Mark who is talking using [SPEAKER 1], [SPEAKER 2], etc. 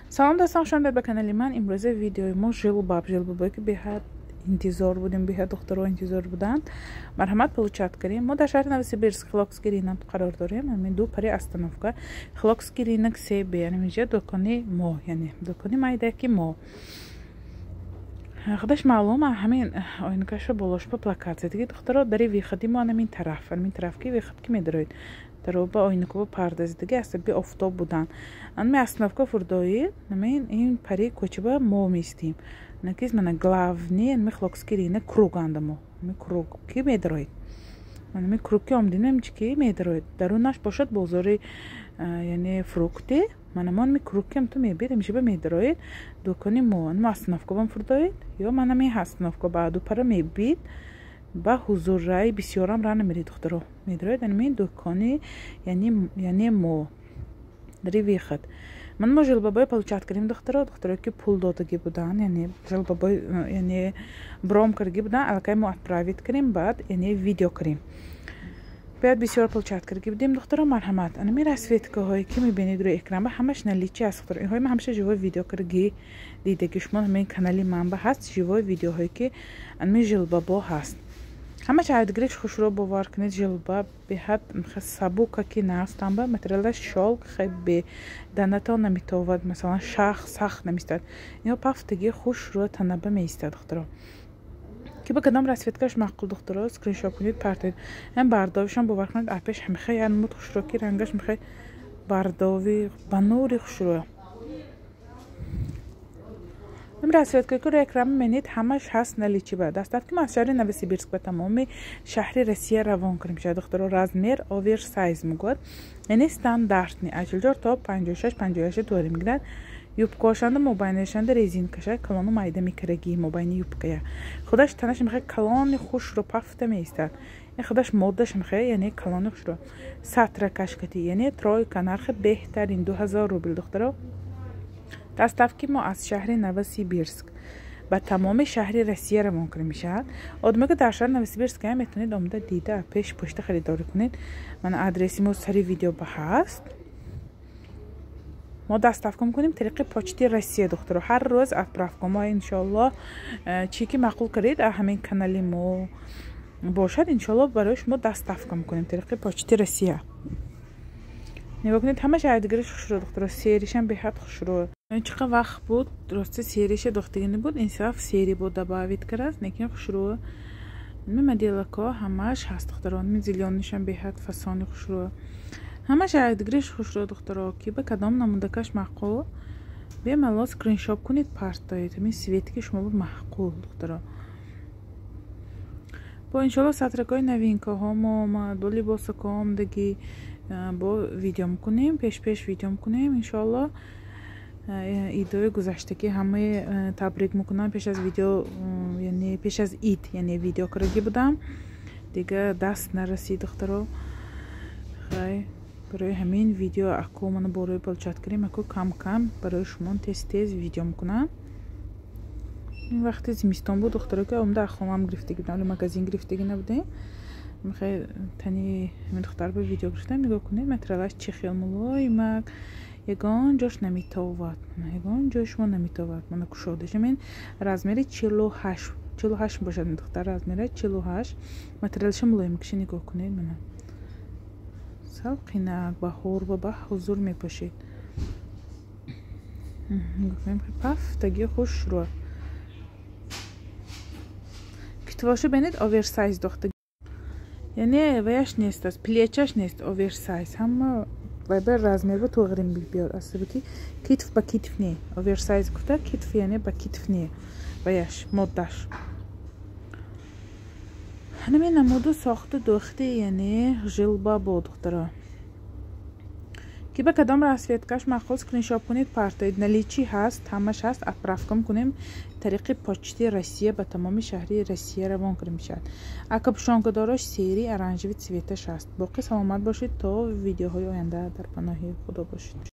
[SPEAKER 1] سلام دوستان، خوش آمدید به کانال من. امروز ویدیوی ما ژلباب که بهت انتظار بودیم، بهت دخترها انتظار بودند. مرحمت получат کردیم. ما در شهر نوسیبیرسک خلاکسگیرینک قرار داریم. همین دو پری استانوفکا خلاکسگیرینک سه به یعنی میشه دکانی ما، یعنی دکانی майдаки ما. خودش معلومه همین آینکاشو بالاش با پلاکات دیگه دخترها داری ویخدی ما همین طرف کی ویخد کی میدروید دروبا آینکو پرداز دیگه است بی افتاب بودن. آن می استانوفکا فردایی همین این پری کوچبا ما میستیم. نکیز من главний ми خلاکسگیرینک کروگاندمو می کروگ کی میدروید. من می کروگی آمدیم چی میدروید درونش باشد بازاری یعنی فروکتی. من می کروکم تو میبریم میشه به میدروید دکانی ما استانوفکا بام فردایی یا من می استانوفکا بعدو پر میبید با حضور رای بسیارم راه نمیری دخترها میدروید این دکانی یعنی ما داری ویخد. من ما ژلبابای получат کردیم دخترها که پول دادگی بودن یعنی ژلبابای یعنی برام کردگی بودن الکی ما отправить کردیم بعد یعنی ویدیو کردیم بعد بسیار получат کردگی بودیم دخترها. مرحمت انا می رسویتکه هایی که میبینید روی اکران همش نلیچی است دخترها. این های من همشه ژوی ویدیو کردگی دیدگی شما همین کانالی من به هست ژوی ویدیو هایی که انا ژلبابا هست همه چایدگریش خوش رو باور کنید. ژلباب به حد سبوکه که نستم با متریالش شال خیلی دانتا نمیتواد مثلا سخت نمیستاد یا پفتگی خوش رو تنبه میستاد دخترها که با کدام رسویتکش معقول دخترها اسکرین شات کنید پرتید هم برداویشان باور کنید اپش میخوای یعنی مت خوش رو کی رنگش میخوای برداوی بنوری خوش رو من رسویتکه که روی اکرام منید همش هست نلیچی بعد است که ما از شهر نوسیبیرسک به تمامی شهر روسیه روان کنیم شاید دخترها رازمیر اوور سایز میگوید یعنی استاندارتنی اجلجار تا 56 داری میگیرد. یوبکاشنده مباینشنده رزین کشه کلانو مایده میکرگی مباینی یوبکه خودش تنش میخواد کلان خوش رو پفته میستد این خودش مودش میخواد یعنی کلان خوش رو سطر کشکتی یعنی تروی کنارخ بهترین 2000 روبل دخترها دستافکی ما از شهر نوسیبیرسک به تمام شهر روسیه روان کنیم میشه. آدمی که در شهر نوسیبیرسک هم میتونید آمده دیده پیش پشت خریداری کنید. من آدرسیمو سری ویدیو به هست ما دستافکم کنیم طریق پاچتی روسیه دخترها هر روز اطرافکم ما انشالله چی که معقول کرید همین کانالی ما باشد انشالله برایش ما دستافکم کنیم طریق پاچتی روسیه. نگاه کنید همه شایدگریش خوش رو دخترها سریش هم به حد خوش رو چقدر وقت بود درسته سریش دختگی نبود انصاف سری بود دباوید کرد نکنه خوش رو مدیلکا همش هست دختران می زیلیانش هم به حد فسانی خوش رو همه شایدگریش خوش رو دخترها که به کدام نموندکش معقول به ملا اسکرین شات کنید پرتایید همین سویتی که شما به معقول دخترها با انشالله سطرکای نوینکه ها ما دو لباس کام دگی با ویدیو میکنیم پیش ویدیو میکنیم انشالله ایدای گذشته که همه تبریک میکنم پیش از ویدیو یعنی پیش از اید یعنی ویدیو کردگی بودم دیگه دست نرسید دخترها خیلی برای همین ویدیو اکو منو برای получат کردیم اکو کم برای شما تست ویدیو میکنم. این وقتی زمستان بود دخترها که عمده اخوام گرفتگی بودم ولی مگزین گرفتگی نبوده میخوای تنی همین دختر به ویدیو گرفتم نگاه کنید متریالش چه خیلی ملایمک یگان جاش نمیتواد یگان جاش ما نمیتواد من کشودش من رازمری 48 باشد دختر رازمری 48 متریالش ملایم کشی نگاه کنید من سالقینک با هور و با حضور میپاشید نگاه کنید پفتگی خوش رو کتواشو بینید اوور سایز دختگی یعنی ویش نیست از پلیچش نیست اوور سایز هم و بر رازمیر و تو غریم بیار اصلا که کتف با کتف نی اوور سایز گفته کتف یعنی با کتف نی ویش مدش همین نمودو ساخته دخته یعنی ژلباب دخترها که به کدام رسویتکش معقول اسکرین شات کنید پرتایید نلیچی هست همش هست اطرافکم کنیم طریق پاچتی روسیه به تمام شهری روسیه روان کنیم میشد. اگه پوشانکه داراش سری ارنجوی سویتش هست باقی سلامت باشید تا ویدیوهای آینده در پناه خدا باشید.